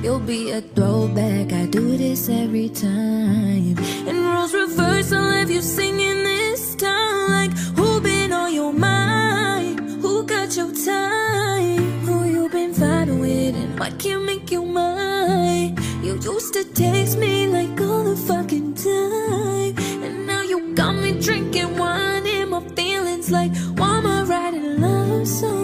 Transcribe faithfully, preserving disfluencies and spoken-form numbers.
you'll be a throwback. I do this every time. And roles reverse, I'll have you singing this time. Like, who been on your mind? Who got your time? Who you been fighting with and why can't make you mine? You used to text me like all the fucking time, and now you got me drinking wine in my feelings. Like, why am I writing love songs?